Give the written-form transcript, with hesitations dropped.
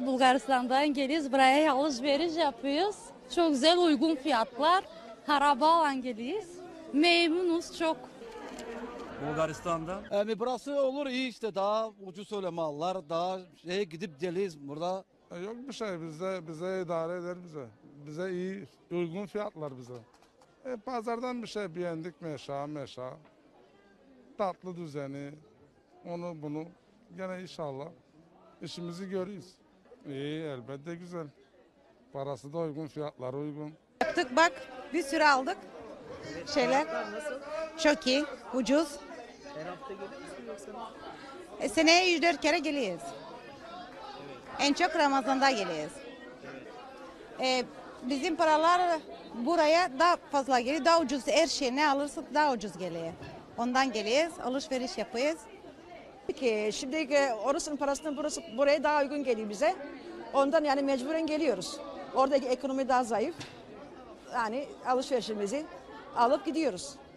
Bulgaristan'dan geliyoruz. Buraya alışveriş yapıyoruz. Çok güzel uygun fiyatlar. Arabayla geliyoruz. Memnunuz çok. Bulgaristan'dan. Yani burası olur iyi işte daha ucuz öyle mallar daha gidip geliyiz burada. Yok bir şey bize idare eder bize. Bize iyi uygun fiyatlar bize. Pazardan bir şey beğendik meşa. Tatlı düzeni onu bunu gene inşallah işimizi görürüz. İyi elbette güzel. Parası da uygun fiyatları uygun. Yaptık bak bir sürü aldık şeyler. Çok iyi ucuz. Her hafta geliyor musun yoksa? Seneye 104 kere geliyoruz. En çok Ramazan'da geliyoruz. Bizim paralar buraya daha fazla geliyor. Daha ucuz her şey ne alırsak daha ucuz geliyor. Ondan geliyoruz alışveriş yapıyoruz. Ki şimdi orasının parasının burası buraya daha uygun geliyor bize. Ondan yani mecburen geliyoruz. Oradaki ekonomi daha zayıf. Yani alışverişimizi alıp gidiyoruz.